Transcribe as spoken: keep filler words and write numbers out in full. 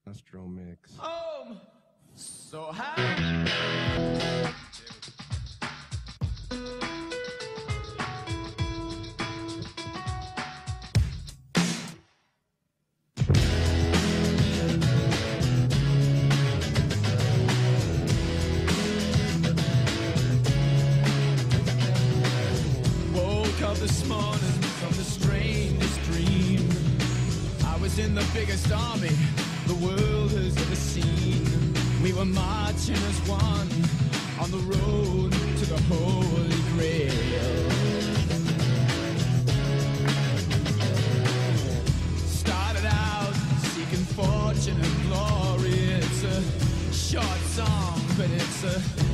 Astro Mix. Oh, so high. Woke up this morning from the strangest dream. I was in the biggest army the world has ever seen. We were marching as one on the road to the Holy Grail. Started out seeking fortune and glory. It's a short song, but it's a